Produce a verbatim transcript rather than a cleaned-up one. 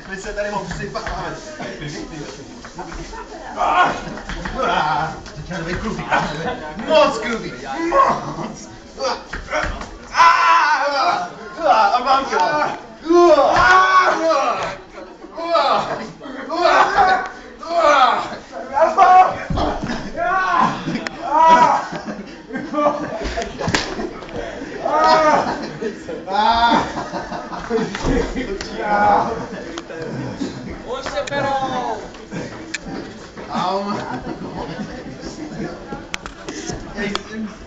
My se tady moc sypáme. Začíná to být krutý. Moc krutý. Moc. A mám to. Už se perou! Au.